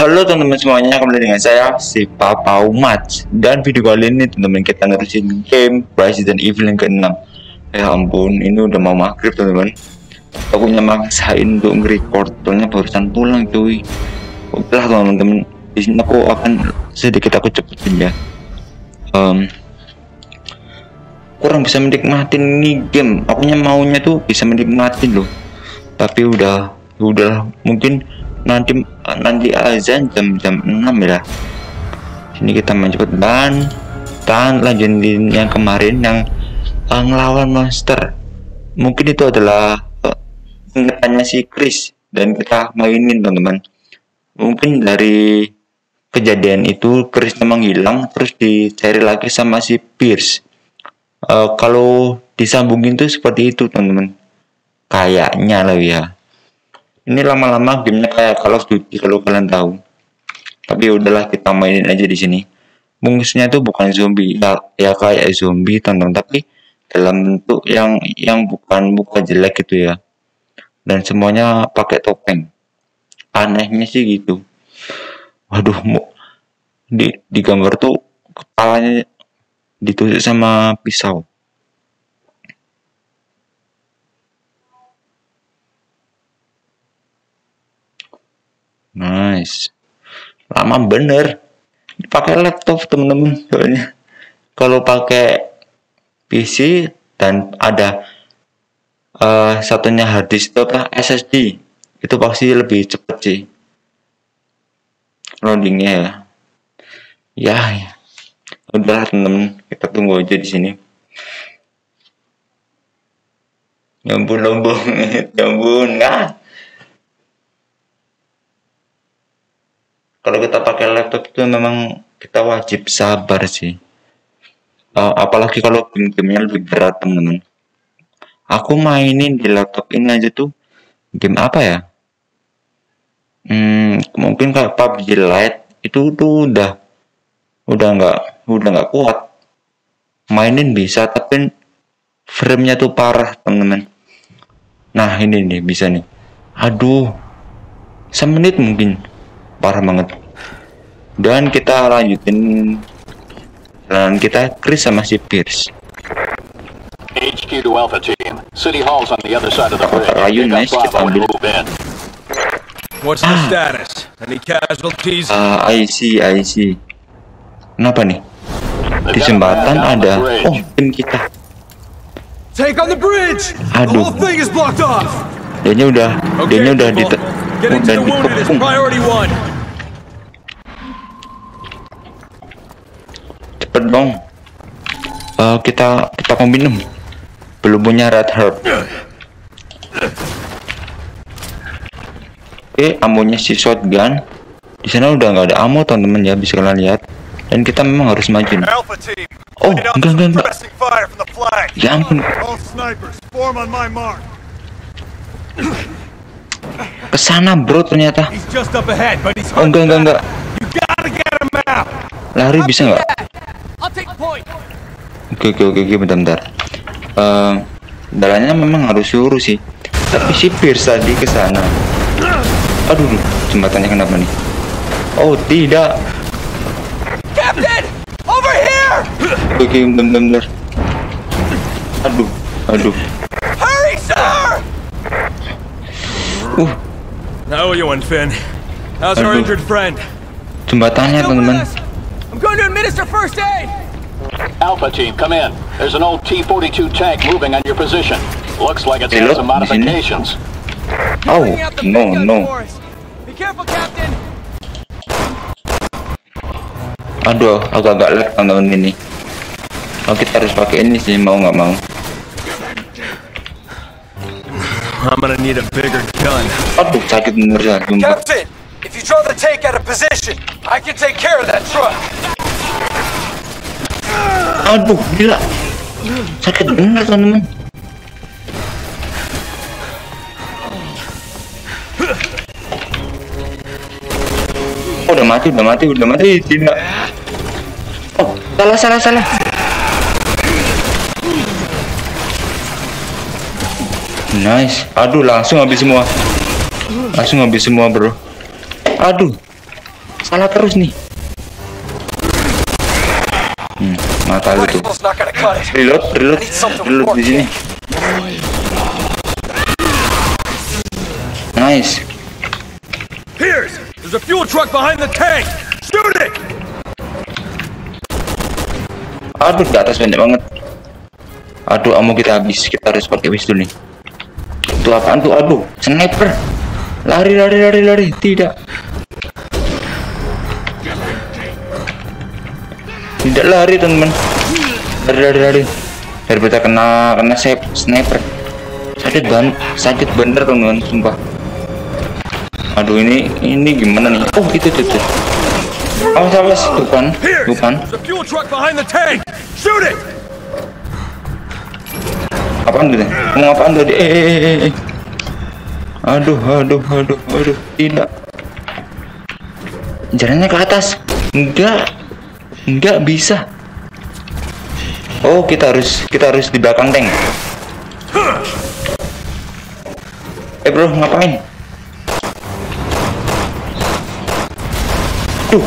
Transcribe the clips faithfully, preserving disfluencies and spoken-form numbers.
Halo teman-teman semuanya, kembali dengan saya si Papa Umat. Dan video kali ini teman-teman kita nerusin game Resident Evil yang keenam. Ya ampun, ini udah mau maghrib teman-teman. Aku maksain untuk nge-record, soalnya barusan pulang cuy. Udah teman-teman, di sini aku akan sedikit aku cepetin ya. Um, kurang bisa menikmatin ini game. Akunya maunya tuh bisa menikmatin loh. Tapi udah, udah mungkin nanti nanti azan jam jam enam ya. Sini kita main cepet dan dan lanjutin yang kemarin yang uh, ngelawan monster. Mungkin itu adalah uh, ingatannya si Chris dan kita mainin teman-teman. Mungkin dari kejadian itu Chris memang hilang terus dicari lagi sama si Pierce. Uh, kalau disambungin tuh seperti itu teman-teman. Kayaknya lah ya. Ini lama-lama gamenya kayak Call of Duty kalau kalian tahu. Tapi udahlah kita mainin aja di sini. Musuhnya tuh bukan zombie, ya, ya kayak zombie teman-teman, tapi dalam bentuk yang yang bukan muka jelek gitu ya. Dan semuanya pakai topeng. Anehnya sih gitu. Waduh, di di gambar tuh kepalanya ditusuk sama pisau. Nice, lama bener pakai laptop temen-temen. Soalnya kalau pakai P C dan ada uh, satunya hard disk atau S S D itu pasti lebih cepet sih loadingnya ya. Ya, ya. Udah temen-temen, kita tunggu aja di sini. Ya ampun lombong, ya ampun, nah. Kalau kita pakai laptop itu memang kita wajib sabar sih. Uh, apalagi kalau game-gamenya lebih berat teman-teman. Aku mainin di laptop ini aja tuh game apa ya? Hmm, mungkin kayak P U B G Lite itu tuh udah udah nggak udah nggak kuat. Mainin bisa tapi frame-nya tuh parah teman-teman. Nah ini nih bisa nih. Aduh, semenit mungkin. Parah banget. Dan kita lanjutin dan kita Chris sama si Pierce. H Q to Alpha Team. City Hall's on the other side of the bridge. Rayu nice kita ambil. What's the status? Any casualties? Ah, I see, I see. Kenapa nih? Di jembatan ada. Oh, tim kita. Take on the bridge. Aduh. The whole thing is blocked off. Dianya udah, Okay, dianya udah di get into the wounded is priority one. Cepet dong. Uh, kita kita mau minum. Belum punya red herb. Oke, amonya si shotgun. Di sana udah nggak ada ammo teman-teman ya, bisa kalian lihat. Dan kita memang harus maju. Oh, enggak enggak enggak. Ya ampun. Kesana bro ternyata. Oh enggak enggak enggak. Lari bisa nggak? Oke oke oke, oke bentar bentar. Uh, Dalanya memang harus suruh sih. Tapi si Pierce tadi kesana. Aduh, jembatannya kenapa nih? Oh tidak. Captain, over here. Oke bentar bentar bentar. Aduh aduh. Hurry, sir. Uh. How are you, Finn? How's our Aduh. injured friend? Jembatannya teman-teman. I'm going to administer first aid. Alpha Team, come in. There's an old T forty-two tank moving on your position. Looks like it's had Reload, some di sini. modifications. Oh no no. Be careful, Captain. Aduh, agak-agak lag teman-teman ini. Oh, kita harus pakai ini sih, mau nggak mau. I'm gonna need a bigger gun. Aduh, sakit bener ya, sumpah. Captain, if you draw the tank out of position, I can take care of that truck. Aduh, gila. Sakit bener teman-teman. Oh, udah mati, udah mati, udah mati, tidak. Oh, salah, salah, salah. Nice. Aduh, langsung habis semua. Langsung habis semua, bro. Aduh. salah terus nih. Hmm, mata lu tuh. Rifle's not gonna cut it. Reload, reload, reload di sini. Nice. Here's. There's a fuel truck behind the tank. Shoot it. Aduh, di atas banyak banget. Aduh, ammo kita habis. Kita harus pakai pistol nih. Itu apaan tuh? Aduh, sniper. Lari, lari, lari, lari. Tidak. Tidak lari, teman-teman. Lari, lari, lari. Daripada kena kena sniper. Sakit banget, sakit bener, teman-teman, sumpah. Aduh, ini ini gimana nih? Oh, itu tuh. tuh. Awas, awas, bukan, bukan. Apaan tuh? Mau apaan tadi? Eh, eh, eh, eh. Aduh, aduh, aduh, aduh, tidak. Jalannya ke atas. Enggak, enggak bisa. Oh, kita harus, kita harus di belakang tank. Eh, bro, ngapain? Aduh,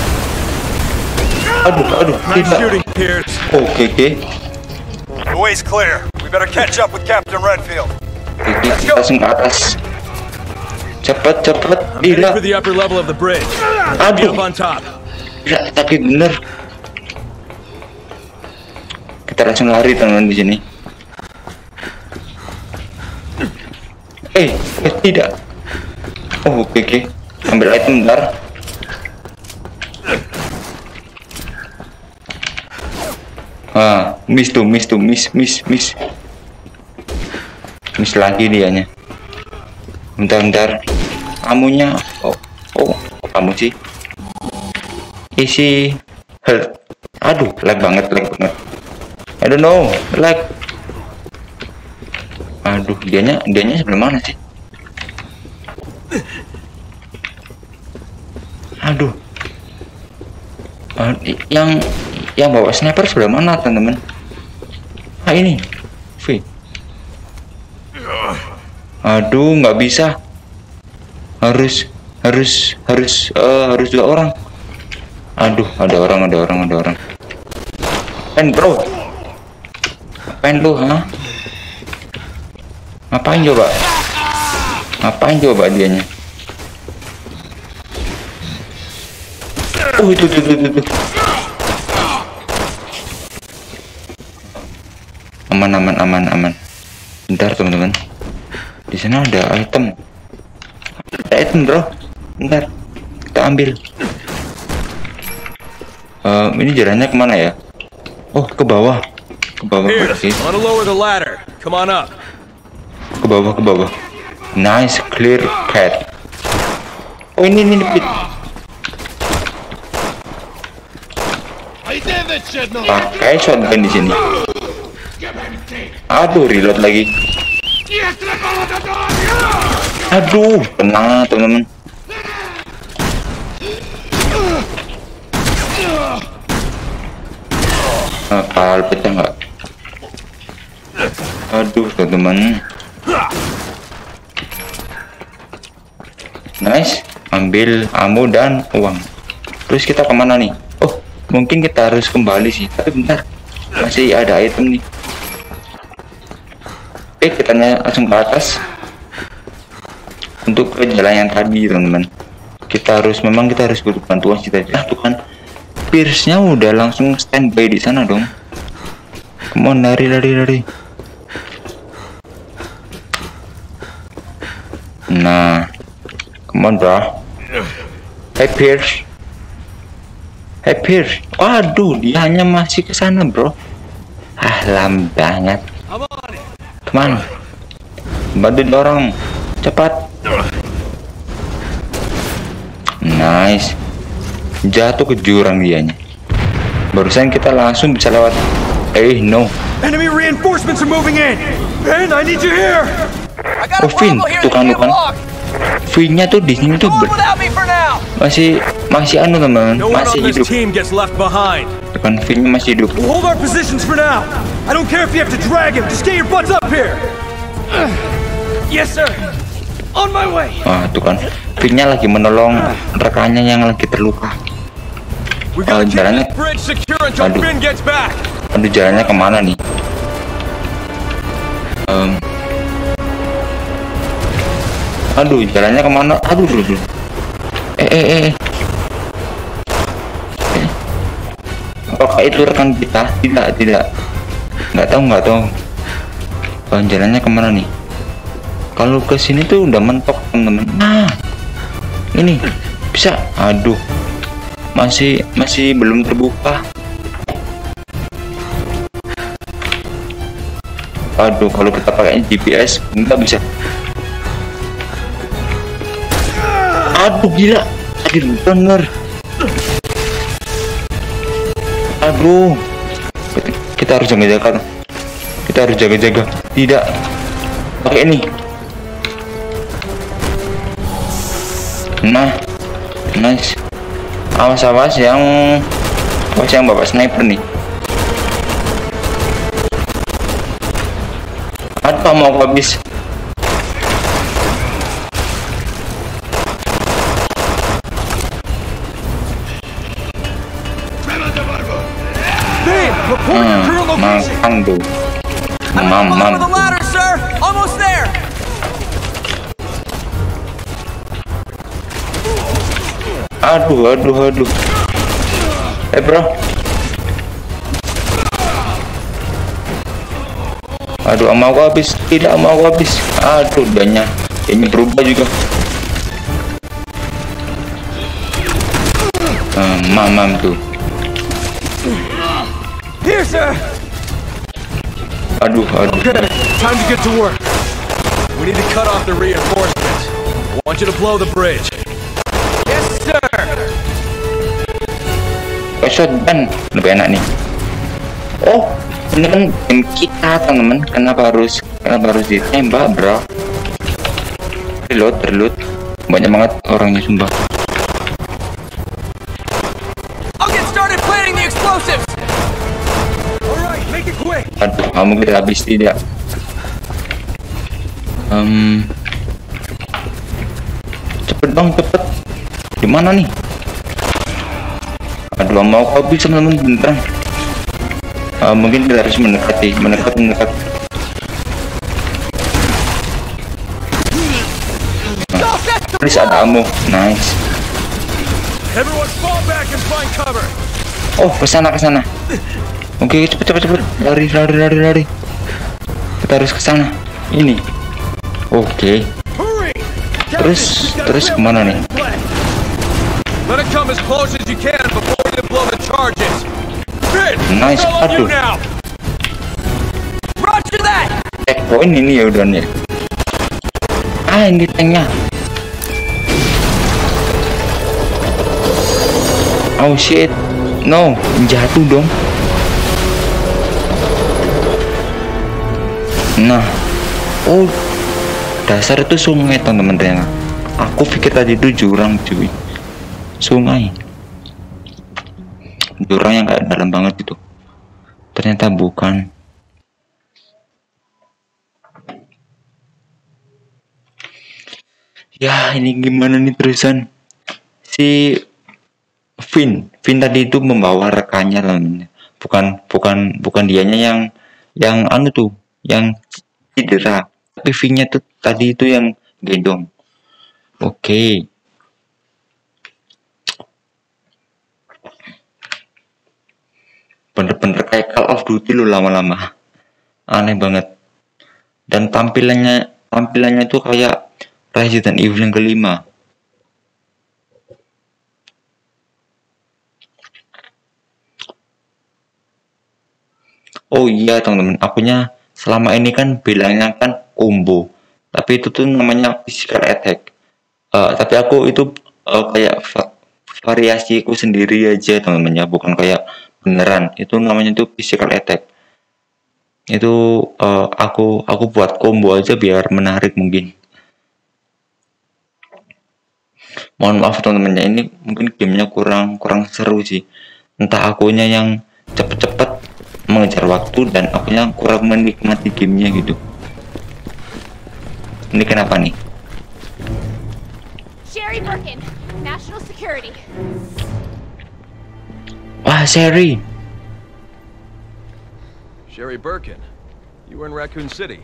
aduh, aduh, tidak. Oke, oke. The way's clear. We better catch up with Captain Redfield. Oke, kita langsung ke atas. Cepat, cepat, gila. Aduh, gila, sakit bener. Kita langsung lari, teman-teman, di sini. Eh, eh tidak. Oh, oke, oke. Ambil item bentar. Ah, miss tuh, miss tuh, miss, miss, miss. Miss lagi dianya. Bentar, bentar. Amunya, oh, oh, kamu sih. Isi health. Aduh, lag banget, lag banget. I don't know, lag. Aduh, dianya, dianya sebelah mana sih? Aduh. Uh, yang yang bawa sniper sebelah mana, teman-teman? Ah, ini V. Aduh, nggak bisa. Harus harus harus uh, harus dua orang. Aduh, ada orang, ada orang, ada orang. Pen, bro. Ngapain lu, ha? Ngapain coba? Ngapain coba dianya? Oh, itu itu itu, itu. Aman, aman, aman, aman. Bentar, teman-teman. Di sana ada item. Ada item, bro. Bentar, kita ambil. Uh, ini jalannya kemana ya? Oh, ke bawah. Ke bawah. Okay. Ke bawah, ke bawah. Nice, clear cat. Oh, ini ini pit. Pakai shotgun di sini. Aduh, reload lagi. Aduh, tenang, teman-teman. Akal pecah nggak? Aduh, teman-teman. Nice, ambil ammo dan uang. Terus kita kemana nih? Oh, mungkin kita harus kembali sih. Tapi bentar, masih ada item nih. Oke, kita langsung ke atas untuk ke jalan yang tadi, teman-teman. Kita harus, memang kita harus butuh bantuan kita. Ah, tuh kan, Pierce-nya udah langsung standby di sana dong. Come on, lari, lari, lari. Nah, come on, bro. Hey, Pierce. Hey, Pierce. Waduh, dia hanya masih ke sana, bro. Ah, lam banget. Kemana? Bantu dorong. Cepat. Nice. Jatuh ke jurang dianya. Barusan kita langsung bisa lewat. Eh, no. Enemy reinforcements are moving in. Ben, I need you here. Oh, Finn, tuh kan, tuh kan. Finn-nya tuh di sini tuh masih masih anu, teman, masih hidup. Tuh kan, Finn-nya masih hidup. Hold our positions for now. I don't care if you have to drag him. Just get your butts up here. Yes, sir. On my way. Wah, itu kan Vin-nya lagi menolong rekannya yang lagi terluka. We Oh, gotta keep jalannya, this bridge secure until aduh, Finn gets back. aduh jalannya kemana nih? Um, aduh jalannya kemana? Aduh, aduh, aduh. Eh, eh, eh. eh. Apakah itu rekan kita? Tidak, tidak. Nggak tahu, nggak tahu. Oh, jalannya kemana nih? Kalau ke sini tuh udah mentok teman-teman. Nah, ini bisa. Aduh, masih masih belum terbuka. Aduh, kalau kita pakai G P S nggak bisa. Aduh, gila. Aduh, bener. Aduh, kita harus jaga-jaga. Kita harus jaga-jaga. Tidak pakai ini. Nah, nice. Awas-awas yang awas yang bapak sniper nih. Apa mau habis? Hmm, makan tuh. Mam, mam. sir. Almost there. Aduh, aduh, aduh. Eh, bro. Aduh, mau aku habis. Tidak mau aku habis. Aduh, dianya ini berubah juga. Hmm, mamam tuh. Here, sir. Aduh, aduh. Okay, time to get to work. We need to cut off the reinforcements. I want you to blow the bridge. Yes, sir. Oh, shotgun lebih enak nih. Oh, ini kan tim kita teman-teman. Kenapa harus kenapa harus ditembak, bro? Reload, reload. Banyak banget orangnya sumpah. I'll get started planting the explosives. All right, make it quick. Aduh, kamu kita habis tidak? Um, cepet dong, cepet. Gimana nih? Aduh, mau kau bisa teman-teman beneran. Uh, mungkin kita harus mendekati, mendekat, mendekat. Nah, please ada ammo, nice. Everyone fall back and find cover. Oh, kesana, kesana. Oke, cepet, cepet, cepet. Lari, lari, lari, lari. Kita harus kesana. Ini. Oke. Hurry. Terus, terus kemana nih? Let it come as close as you can before you blow the charges. Finn, Nice, it's all on you aduh. now. Roger that. Checkpoint ini ya udah nih. Ah, ini tanknya. Oh shit, no, jatuh dong. Nah, oh, dasar itu sungai teman-teman. Aku pikir tadi itu jurang cuy, sungai, jurang yang kayak dalam banget itu. Ternyata bukan. Ya, ini gimana nih terusan? Si Finn, Finn tadi itu membawa rekannya teman-teman. Bukan, bukan, bukan dianya yang, yang anu tuh, yang cedera. Tapi Finn-nya tuh tadi itu yang gendong. Oke. Okay. Bener-bener kayak Call of Duty lo lama-lama. Aneh banget. Dan tampilannya, tampilannya tuh kayak Resident Evil yang kelima. Oh iya teman-teman, akunya selama ini kan bilangnya kan combo, tapi itu tuh namanya physical attack. Uh, tapi aku itu uh, kayak va variasiku sendiri aja teman-teman ya, bukan kayak beneran. Itu namanya tuh physical attack. Itu uh, aku aku buat combo aja biar menarik mungkin. Mohon maaf teman-teman ya, ini mungkin gamenya kurang kurang seru sih. Entah akunya yang cepet-cepet mengejar waktu dan akunya kurang menikmati gamenya gitu. Ini kenapa nih? Sherry Birkin, National Security. Wah, Sherry. Sherry Birkin, you were in Raccoon City.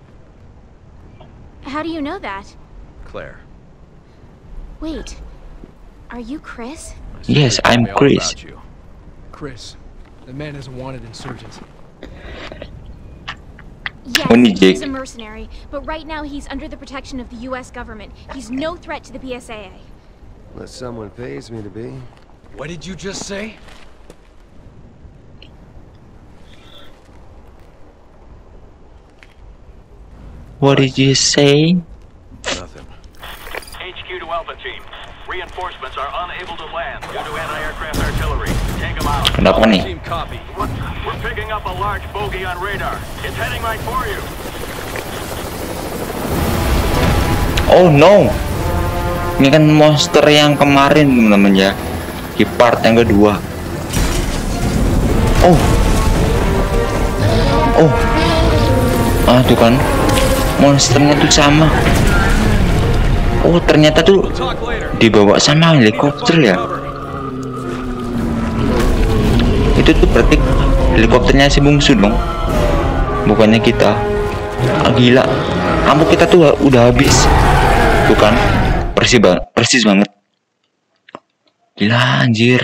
How do you know that? Claire. Wait, are you Chris? my Yes, sister told I'm me all Chris. about you. Chris, the man is a wanted insurgent. Yes, Only he's Jake. a mercenary, but right now he's under the protection of the U S government. He's no threat to the P S A A. Unless someone pays me to be. What did you just say? What did you say? Nothing. H Q to Alpha Team. Reinforcements are unable to land due to anti-aircraft artillery. Take them out. Kenapa nih? Team copy. We're, we're picking up a large bogey on radar. It's heading right for you. Oh no. Ini kan monster yang kemarin teman-teman ya. Di part yang kedua. Oh. Oh. Ah tuh kan. Monsternya tuh sama. Oh ternyata tuh We'll talk later. dibawa sama helikopter ya. Itu tuh berarti helikopternya si bungsu dong, bukannya kita. Ah, gila, ammo kita tuh udah habis. Tuh kan, persis banget, persis banget. Gila anjir.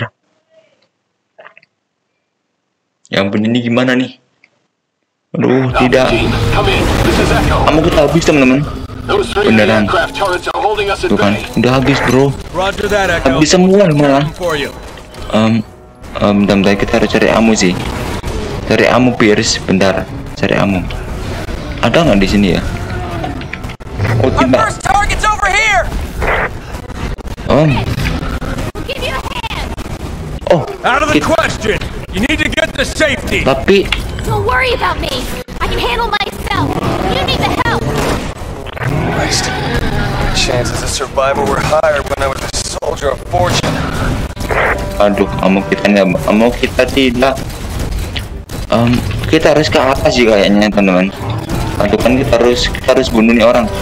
Yang bener ini gimana nih? Aduh, tidak. Team, come in. This is Echo. Ammo kita habis teman-teman. Those three Beneran. aircraft turrets are holding us at Tuh kan, bay. udah habis bro. Roger that, Echo. Habis semua malah. For you. Um, um, bentar, kita harus cari ammo sih. Cari ammo Pierce, bentar. Cari ammo. Ada nggak di sini ya? Oh Our tidak. first target's over here! Oh, We'll give you a hand! oh. Out of the Kita, question. You need to get to safety. tapi Don't worry about me! I can handle myself! You need the help! Christ. My chances of survival were higher when I was a soldier of fortune. aduh, ammo kita nggak, ammo kita tidak. Um, kita harus ke atas sih kayaknya teman-teman. Aduh kan kita harus kita harus bunuh nih orang.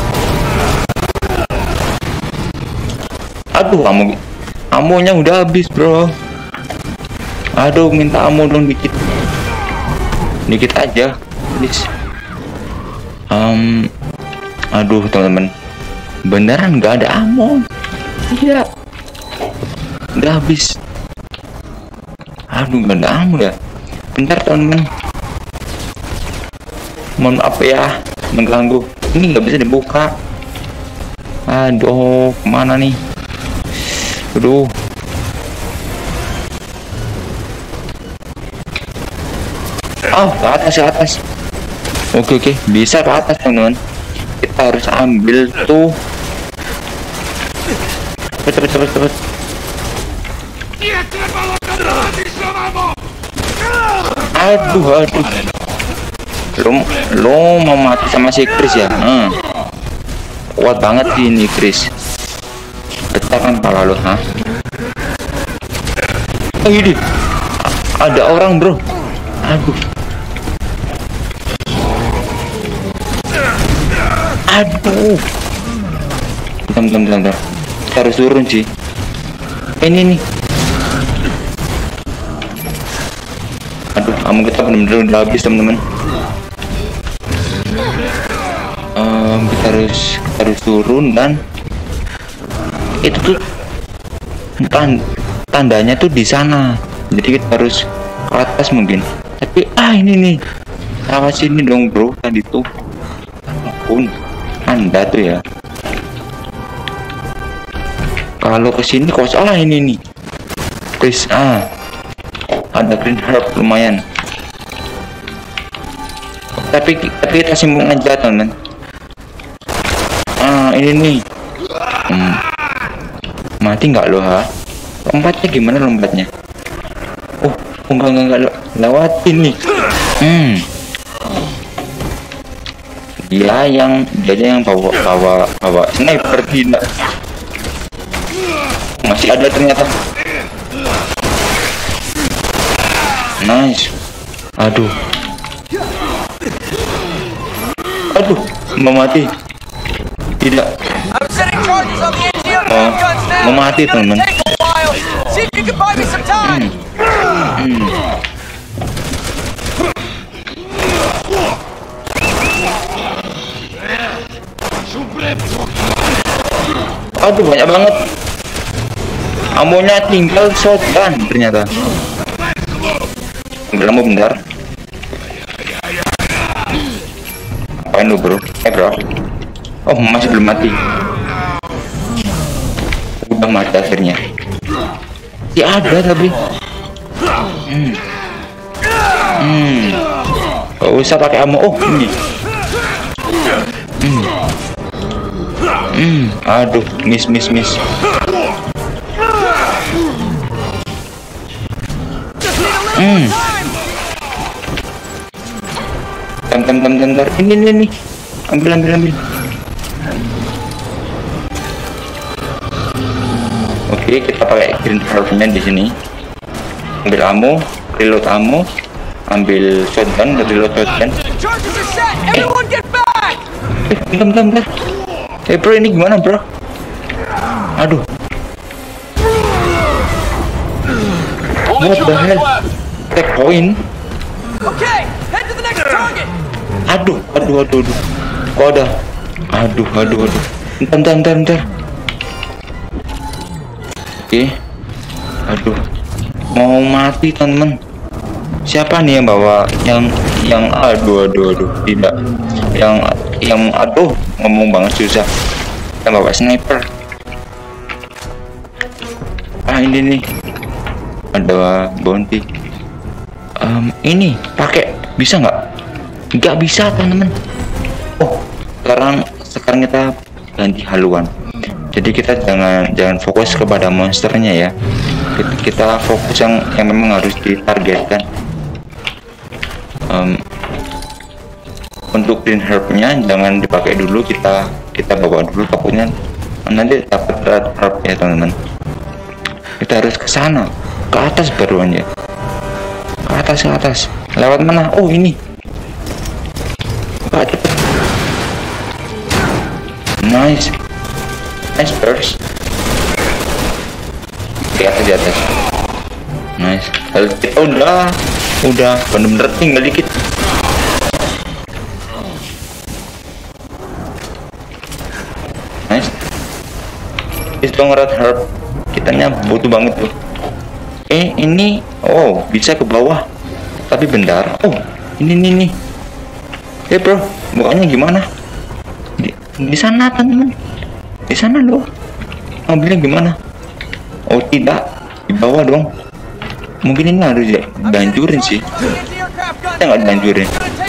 Aduh, ammo ammonya udah habis bro. Aduh, minta ammo dong dikit, dikit aja, please. Um, aduh teman-teman, beneran nggak ada ammo. Iya, udah habis. Aduh, nggak ada ammo ya. Bentar teman-teman. Mohon maaf ya mengganggu. Ini nggak bisa dibuka. Aduh, kemana nih? Aduh. Oh, ke atas, ke atas. Oke, oke, bisa ke atas teman-teman. Kita harus ambil tuh. Cepet, cepet, cepet, cepet. Aduh, aduh. Lo, lo mau mati sama si Chris ya? Hmm. Kuat banget sih ini Chris. Pecah kan pala lo, ha? Oh, ini ada orang bro. Aduh. Aduh. Bentar, bentar, bentar, bentar. Kita harus turun sih. Ini nih. Aduh, ammo kita benar-benar udah habis teman-teman. Um, kita harus kita harus turun dan itu tuh tan tandanya tuh di sana. Jadi kita harus ke atas mungkin. Tapi ah ini nih. Awas sini dong bro tadi tuh. Pun Anda tuh ya. Kalau kesini kos ah ini nih. Please ah. Ada green herb lumayan. Tapi tapi kita simpulkan aja teman. Ah ini nih. Hmm. Mati nggak lo ha? Lompatnya gimana lompatnya? Oh enggak enggak enggak lewatin nih. Hmm. Dia yang dia yang bawa bawa bawa sniper tidak. Masih ada ternyata. Nice. Aduh. Aduh, mau mati. Tidak. I'm setting charges on the engine. mau mau mati teman-teman. See if you can buy me some time. Hmm. Aduh banyak banget. Amonya tinggal shotgun ternyata. Ambil ammo bentar. Apain lu bro? Eh bro. Oh masih belum mati. Udah mati akhirnya. Ya ada tapi. Hmm. Hmm. Gak usah pakai ammo. Oh ini. Hmm. Hmm. Aduh, miss miss miss. Hmm. Tem tem tem tem tem. Ini ini ini. Ambil ambil ambil. Oke, kita pakai green heart-nya di sini. Ambil ammo, reload ammo, ambil shotgun, reload shotgun. Eh, eh bentar, bentar, bentar. Eh bro, ini gimana bro? Aduh. What the hell? Take point. Aduh, aduh, aduh, aduh. Kok ada? Aduh, aduh, aduh. Bentar, bentar, bentar, bentar. Oke. Aduh. Mau mati teman-teman. Siapa nih yang bawa yang yang aduh aduh aduh tidak yang yang aduh ngomong banget susah yang bawa sniper. Ah ini nih ada bounty. Um, ini pakai bisa nggak? Nggak bisa teman-teman. Oh sekarang sekarang kita ganti haluan. Jadi kita jangan jangan fokus kepada monsternya ya. Kita, kita fokus yang yang memang harus ditargetkan. Um, untuk green herb-nya jangan dipakai dulu, kita kita bawa dulu, takutnya nanti dapat red herb ya teman-teman. Kita harus ke sana, ke atas baruannya, ke atas ke atas. Lewat mana? Oh ini. Pak cepet. Nice, nice burst. Di atas di atas. Nice. Oh, udah, udah bener-bener tinggal dikit. Nice. Itu red herb kitanya butuh banget tuh. Eh ini, oh bisa ke bawah. Tapi bentar. Oh ini nih nih. Eh bro, bukanya gimana? Di, di sana teman-teman. Di sana loh. Ambilnya gimana? Oh tidak, di bawah dong. Mungkin ini harus ya dihancurin sih. Kita nggak dihancurin.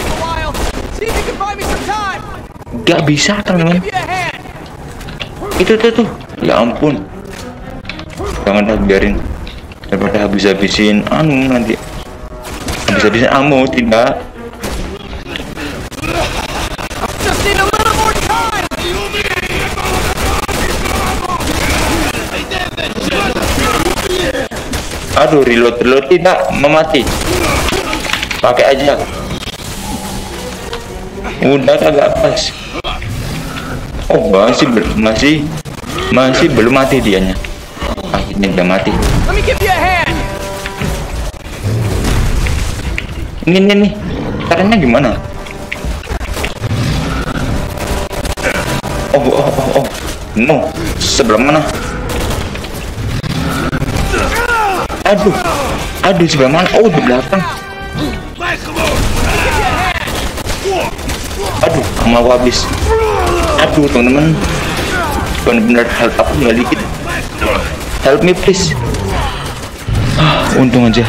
Gak bisa teman-teman. Itu tuh tuh. Ya ampun. Jangan dah biarin. Daripada habis-habisin anu nanti. Habis-habisin ammo tidak. Aduh, reload reload tidak memati. Pakai aja. Udah kagak pas. Oh masih masih masih belum mati dianya. Akhirnya udah mati. Ini ini nih. Caranya gimana? Oh oh oh oh. No. Sebelah mana? Aduh, aduh sebelah mana? Oh di belakang. Aduh, mau habis. Aduh teman-teman, benar-benar help aku nggak dikit. Help me please. Ah, untung aja.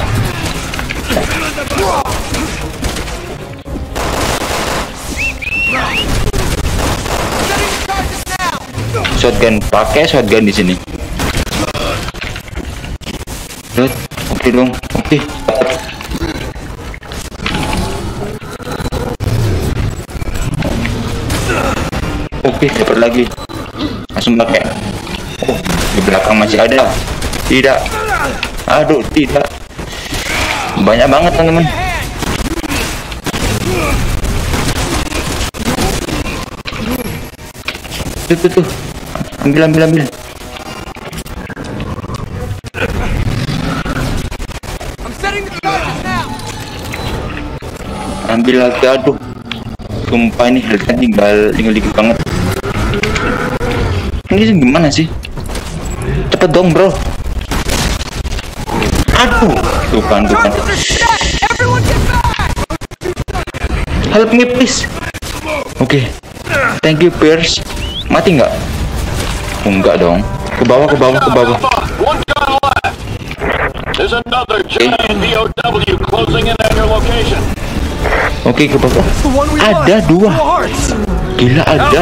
Shotgun, pakai shotgun di sini. Oke okay dong, oke. Okay. Oke, okay, dapat lagi. Langsung pakai. Oh, di belakang masih ada. Tidak. Aduh, tidak. Banyak banget teman-teman. Tuh, tuh, tuh. Ambil, ambil, ambil. ambil lagi. Aduh, sumpah ini health tinggal tinggal dikit banget. Ini gimana sih? Cepet dong bro. Aduh, tuh kan, tuh kan. Help me please. Oke, okay. Thank you Pierce. Mati nggak? Oh, enggak dong. Ke bawah, ke bawah, ke bawah. Oke, okay, ke bawah. Ada dua. Gila, ada.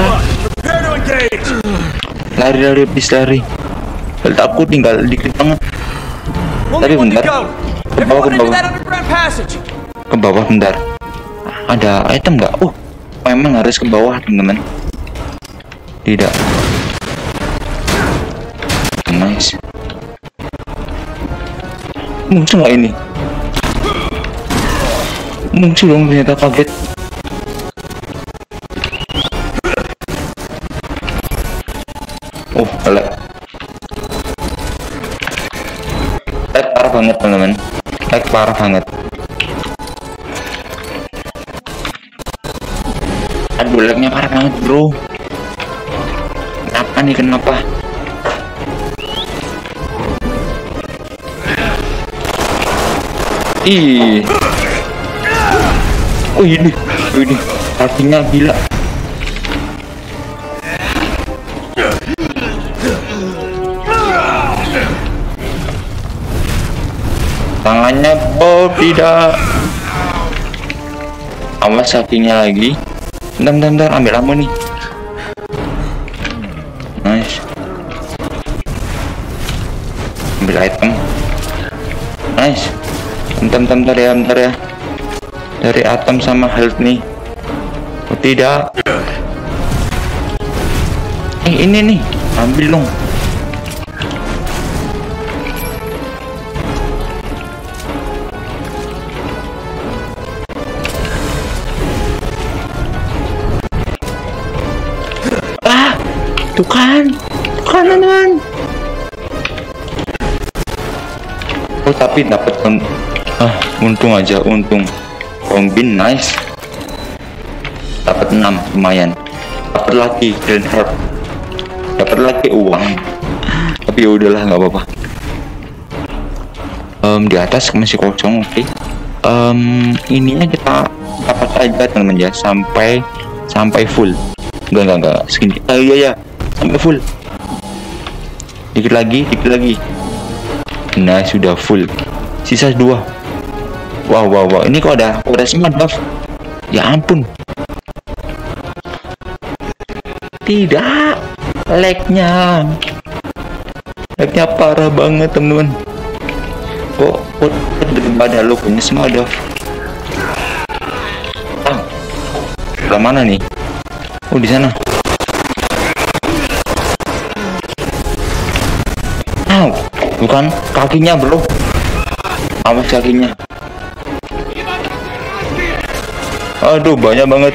Lari, lari, please lari. Aku tinggal dikit banget. Tapi bentar. Ke bawah, ke bawah. Ke bawah bentar. Ada item nggak? Oh, memang harus ke bawah teman-teman. Tidak. Nice. Muncul nggak ini? Muncul dong, ternyata kaget. Oh, lag. Lag parah banget teman-teman. Lag parah banget. Aduh, lagnya parah banget bro. Kenapa nih, kenapa? Ih. Oh ini, oh ini, artinya gila. Tangannya, oh tidak. Awas sakinya lagi. Bentar, bentar, bentar, ambil ammo nih. Nice. Ambil item. Nice. Bentar, bentar, bentar ya, bentar ya. Dari atom sama health nih. Oh tidak. Eh ini nih, ambil dong. Ah, tuh kan, tuh kan teman. Oh tapi dapat kan. Ah, untung aja, untung. Kombin nice. Dapat enam, lumayan. Dapat lagi green herb. Dapat lagi uang. Tapi ya udahlah, nggak apa-apa. Um, di atas masih kosong, oke. Okay. Um, ininya kita dapat aja teman-teman ya, sampai sampai full. Enggak enggak enggak segini. Ah iya ya, sampai full. Dikit lagi, dikit lagi. Nah sudah full. Sisa dua. Wow wow wow, ini kok ada udah smart buff. Ya ampun. Tidak, lagnya lagnya parah banget teman-teman. Kok kok daripada lo punya smart buff. Ah, ke mana nih? Oh di sana. Ah, bukan kakinya bro. Awas kakinya. Aduh banyak banget.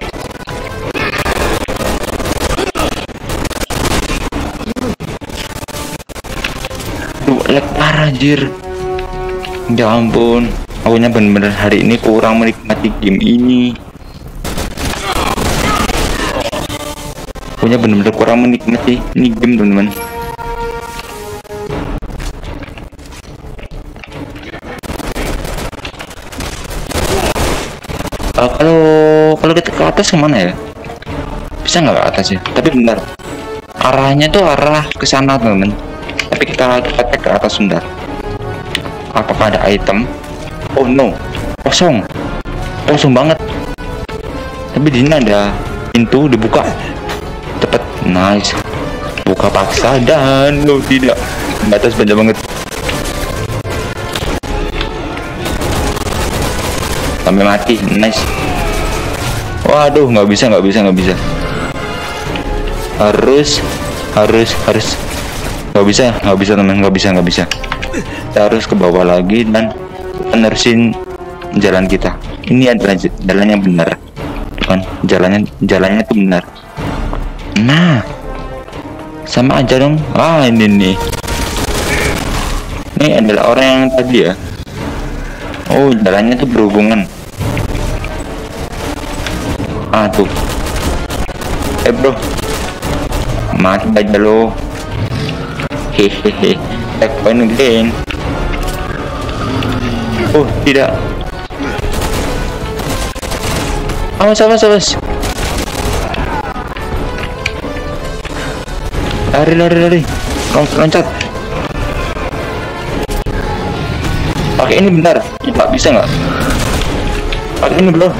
Duh lag parah anjir. Ya ampun, akunya bener-bener hari ini kurang menikmati game ini. Akunya bener-bener kurang menikmati ini game teman-teman. Uh, kalau kalau kita ke atas kemana ya? Bisa nggak ke atas ya? Tapi benar, arahnya tuh arah ke sana teman. Tapi kita kita cek ke atas bentar. Apakah ada item? Oh no, kosong, kosong banget. Tapi di sini ada pintu dibuka. Cepet, nice. Buka paksa dan lo oh, tidak. Di atas banyak banget. Sampai mati, nice. Waduh, nggak bisa, nggak bisa, nggak bisa. Harus, harus, harus. Nggak bisa, nggak bisa teman, nggak bisa, nggak bisa. Kita harus ke bawah lagi dan menerusin jalan kita. Ini adalah jalan yang benar, kan? Jalannya, jalannya itu benar. Nah, sama aja dong. Ah ini nih. Ini adalah orang yang tadi ya. Oh, jalannya tuh berhubungan. Aduh. Eh bro, mati aja lo. Hehehe. Checkpoint again. Oh tidak. Awas awas awas. Lari lari lari. Loncat loncat. Pakai ini bentar. Nggak bisa nggak? Pakai ini bro.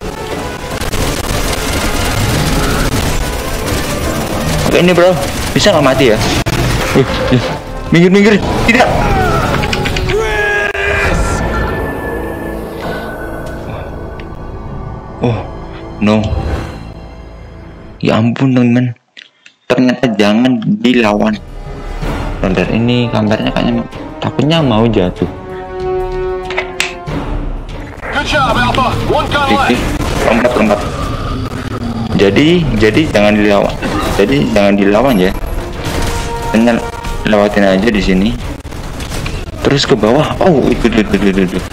Pakai ini bro. Bisa nggak mati ya? Uh, uh. Minggir minggir. Tidak. Oh no. Ya ampun teman-teman. Ternyata jangan dilawan. Bentar, ini gambarnya kayaknya takutnya mau jatuh. Good job, Alpha. One gun Oke, left. lompat lompat. Jadi jadi jangan dilawan. Jadi jangan dilawan ya. Hanya lewatin aja di sini. Terus ke bawah. Oh itu itu itu itu. itu.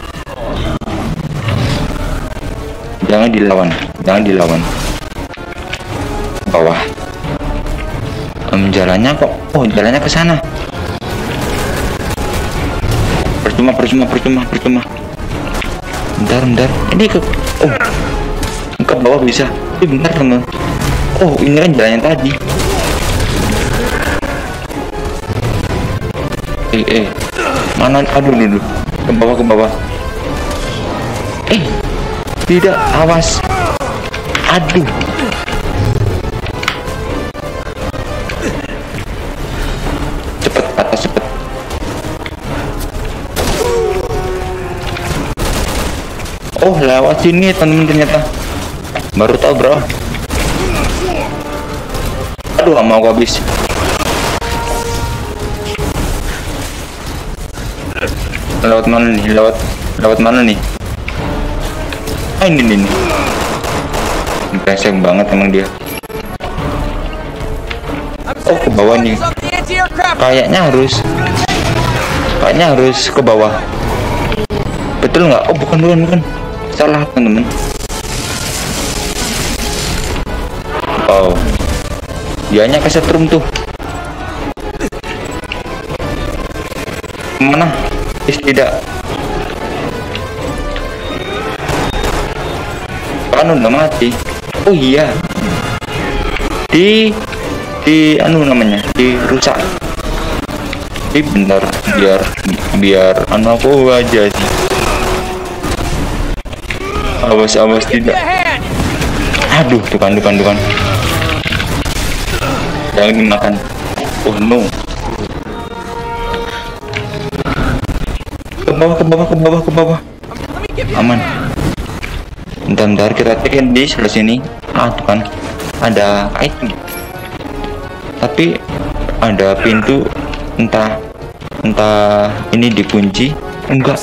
Jangan dilawan. Jangan dilawan. Bawah. Um, jalannya kok. Oh jalannya ke sana. Percuma percuma percuma percuma. Bentar bentar. Ini ke. Oh. Ke bawah bisa. Tapi bentar teman. Oh ini kan jalannya tadi. Eh eh. Mana? Aduh dulu. Ke bawah ke bawah. Eh. Tidak, awas. Aduh. Cepet atas cepet. Oh lewat sini teman-teman ternyata. Baru tahu bro. Aduh mau habis. Lewat mana nih? Lewat lewat mana nih? Ah, ini nih. Brengsek banget emang dia. Oh ke bawah nih. Kayaknya harus. Kayaknya harus ke bawah. Betul nggak? Oh bukan bukan bukan. Salah teman-teman. Oh. Dianya kesetrum tuh. Mana? Is tidak. Kan udah mati. Oh iya. Di di anu namanya, dirusak. Ini bentar biar biar anu aku aja sih. Awas awas tidak. Aduh, tuh kan tuh kan tuh kan. Jangan dimakan. Oh no. Ke bawah ke bawah ke bawah ke bawah. Aman. Bentar-bentar kita cekin di sebelah sini. Ah tuh kan ada item. Tapi ada pintu entah entah ini dikunci enggak.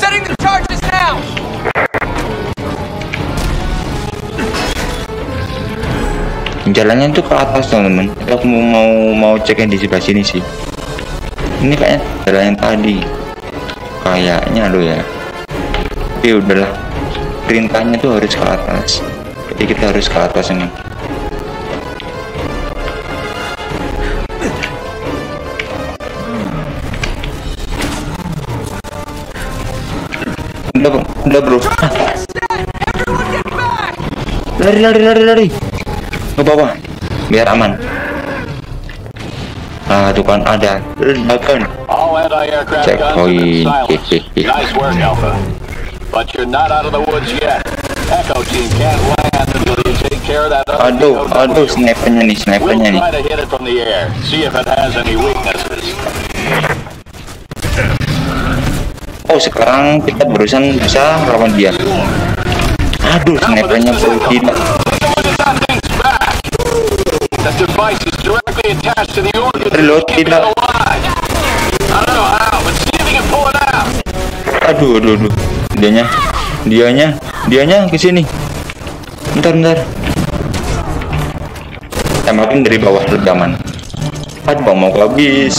Jalannya tuh ke atas teman-teman. Aku mau mau cekin di sebelah sini sih. Ini kayaknya jalan yang tadi. Kayaknya lo ya. Tapi udahlah. Perintahnya tuh harus ke atas. Jadi kita harus ke atas ini. Udah, udah bro. Ah. Lari, lari, lari, lari. Ke bawah, biar aman. Ah, tuh kan ada ledakan. All anti-aircraft guns have Checkpoint. been silenced. Nice work, Alpha. But you're not out of the woods yet. Echo team can't land until you take care of that other Aduh, aduh, snipernya nih, We'll snipernya nih. try to hit it from the air. See if it has any weaknesses. Oh, sekarang kita barusan bisa lawan dia. Aduh, snipernya bro, tidak. That device is directly attached to the organ. Reload, Keep it tidak. alive. I don't know how, but see if you can pull it out. Aduh, aduh, aduh. Dianya, dianya, dianya ke sini. Bentar, bentar. Tembakin dari bawah ledaman. Aduh, bang mau habis.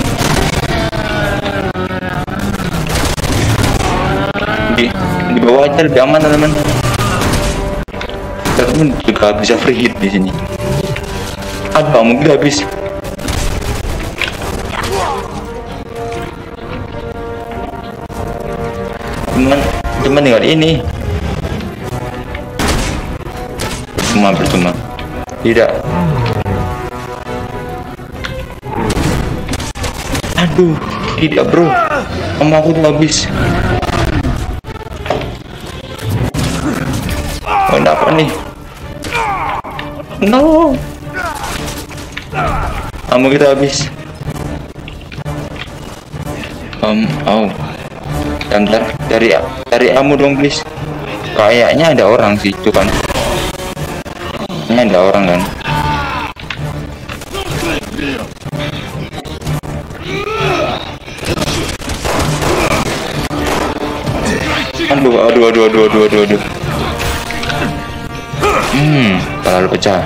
Di, di bawah aja. kita lebih aman teman-teman. Kita pun juga bisa free hit di sini. Aduh, mungkin habis. Cuman, cuman tinggal ini. Cuma percuma. Tidak. Aduh, tidak bro. Kamu aku tuh habis. Oh, apa nih? No. Kamu kita habis. Um, oh. Bentar, cari cari kamu dong please. Kayaknya ada orang sih, itu kan. Ini ada orang kan. Aduh, aduh, aduh, aduh, aduh, aduh, aduh. Hmm, terlalu pecah.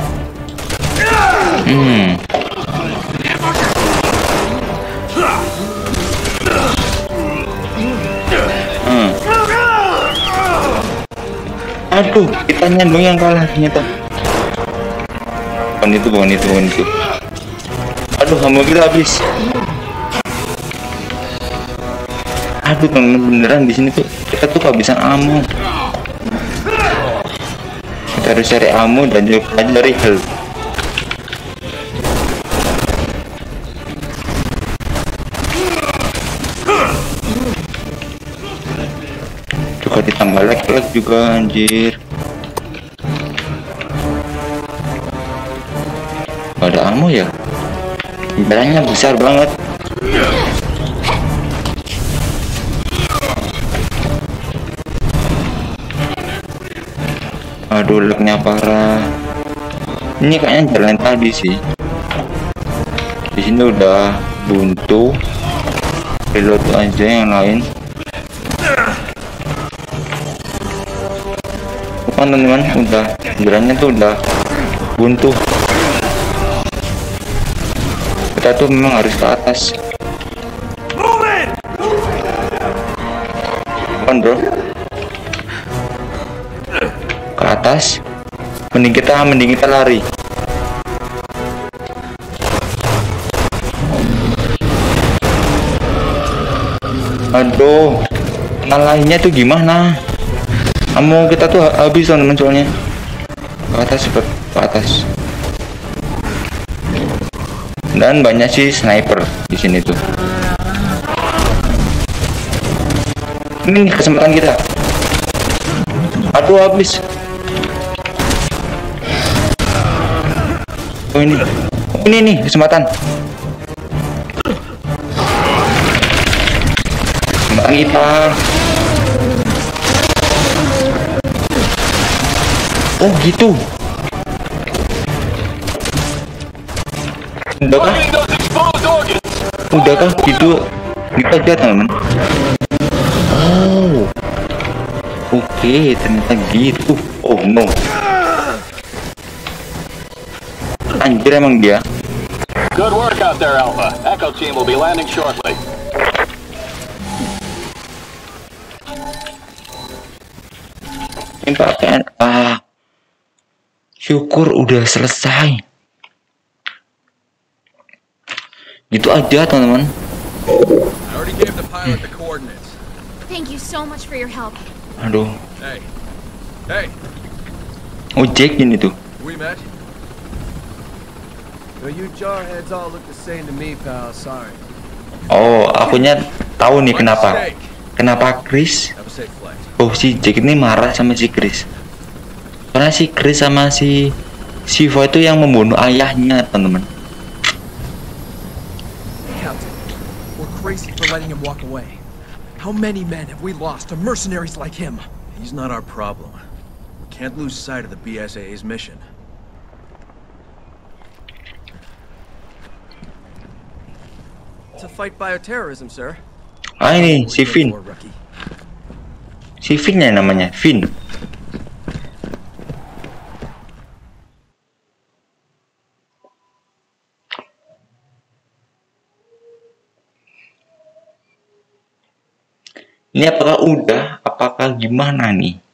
Hmm. Hmm. Aduh, kitanya dong yang kalah ternyata. Bukan itu, bukan itu, bukan itu. Aduh, kamu kita habis. Aduh, beneran di sini tuh kita tuh kehabisan ammo. Kita harus cari ammo dan juga cari health. Juga ditambah lag-lag juga anjir. Gak ada ammo ya? Barangnya besar banget. Aduh, lagnya parah. Ini kayaknya jalan tadi sih. Di sini udah buntu. Reload aja yang lain. Bukan teman-teman, udah jalannya tuh udah buntu. Kita tuh memang harus ke atas. Bukan bro, ke atas. Mending kita mending kita lari. Aduh, ngalahinnya tuh gimana? Kamu kita tuh habis teman-teman soalnya. Ke atas, cepet ke atas. Dan banyak sih sniper di sini tuh. Ini nih kesempatan kita. Aduh, habis. Oh ini, oh, ini nih kesempatan. Kesempatan kita. Oh gitu. Udah kah? Udah kah gitu? Kita aja teman. Oh. Oke, okay, ternyata gitu. Oh no. Anjir emang dia. Good work out there, Alpha. Echo team will be landing shortly. Ini pakaian ah. Syukur udah selesai. Gitu aja teman-teman. I already gave the pilot the coordinates. Thank you so much for your help. Aduh. Hey. Hey. Ojek ini tuh. We met. Well, you jarheads all look the same to me, pal. Sorry. Oh, akunya tahu nih kenapa. Kenapa Chris? Have a safe flight. Oh, si Jack ini marah sama si Chris. Karena si Chris sama si Shiva itu yang membunuh ayahnya, teman-teman. Captain, we're crazy for letting him walk away. How many men have we lost to mercenaries like him? He's not our problem. We can't lose sight of the B S A A's mission. To fight bioterrorism, sir. Ah ini si Finn. Si Finn ya namanya, Finn. Ini apakah udah? Apakah gimana nih?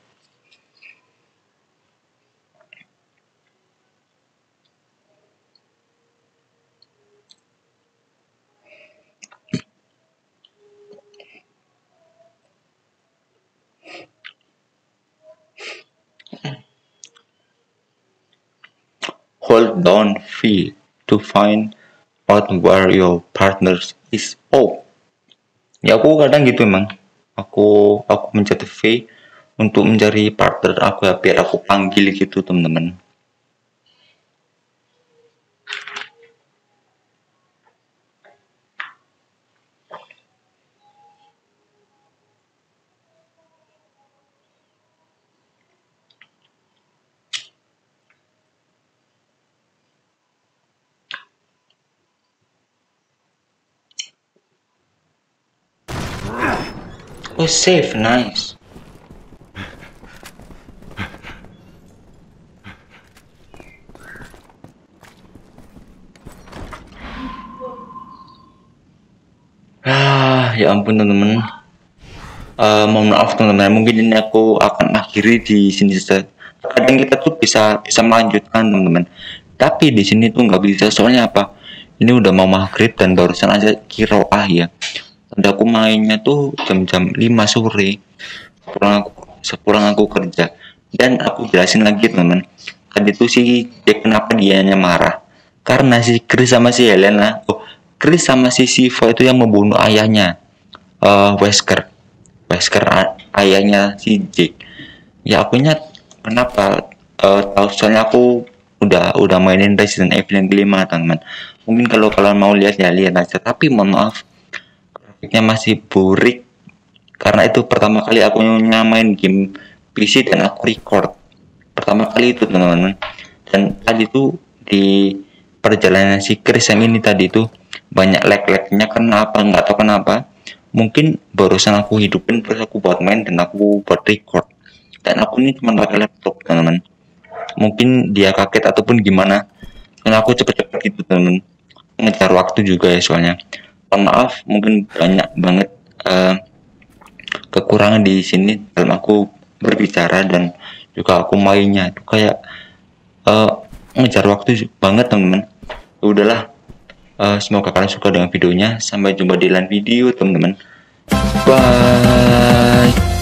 hold down V to find out where your partner is. Oh, ya aku kadang gitu emang. Aku aku mencet V untuk mencari partner aku ya, biar aku panggil gitu teman-teman. Oh, safe, nice. Ah, ya ampun teman-teman. Uh, mohon maaf teman-teman, mungkin ini aku akan akhiri di sini saja. Kadang kita tuh bisa bisa melanjutkan teman-teman, tapi di sini tuh nggak bisa, soalnya apa? Ini udah mau maghrib dan barusan aja kiroah ya. Dan aku mainnya tuh jam-jam lima sore. Sepulang aku, sepulang aku kerja. Dan aku jelasin lagi teman-teman. Tadi tuh si dia kenapa dianya marah? Karena si Chris sama si Helena, oh Chris sama si Siva itu yang membunuh ayahnya, uh, Wesker. Wesker ayahnya si Jake. Ya aku ingat kenapa uh, tahu, soalnya aku udah udah mainin Resident Evil yang kelima teman-teman. Mungkin kalau kalian mau lihat ya lihat aja, tapi mohon maaf grafiknya masih burik karena itu pertama kali aku nyamain game P C dan aku record pertama kali itu teman-teman. Dan tadi tuh di perjalanan si Chris yang ini tadi tuh banyak lag-lagnya, kenapa nggak tahu kenapa. Mungkin barusan aku hidupin terus aku buat main dan aku buat record, dan aku ini cuma pakai laptop teman-teman. Mungkin dia kaget ataupun gimana, dan aku cepet-cepet gitu teman-teman, ngejar waktu juga ya soalnya. Mohon maaf, mungkin banyak banget uh, kekurangan di sini dalam aku berbicara dan juga aku mainnya itu kayak uh, ngejar waktu banget teman-teman. Udahlah. Uh, semoga kalian suka dengan videonya. Sampai jumpa di lain video teman-teman. Bye.